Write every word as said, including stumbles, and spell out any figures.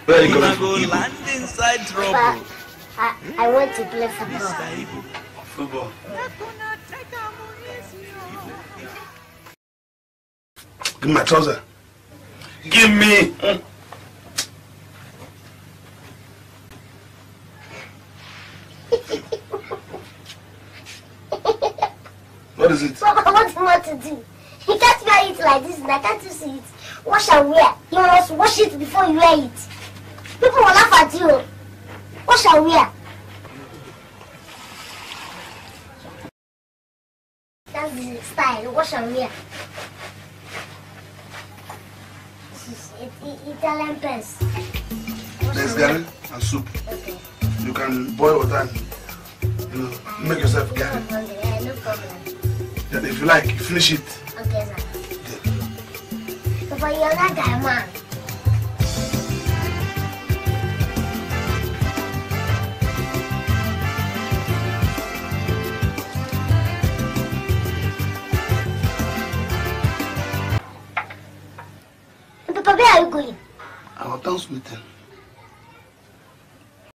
Where are you coming from? Go land inside trouble. Papa, I, I want to play football. Football. Give me my trouser. Give me. What is it? Papa, what do you want to do? You can't wear it like this, now can't you see it? Wash and wear. You must wash it before you wear it. People will laugh at you. Wash and wear. That's the style. Wash and wear. This is it, Italian pants. There's garri and soup. Okay. You can boil water and, you know, make yourself garri. No problem. Then if you like, finish it. Okay, sir. Yeah. Papa, you're that guy, man. Papa, where are you going? Our town's meeting.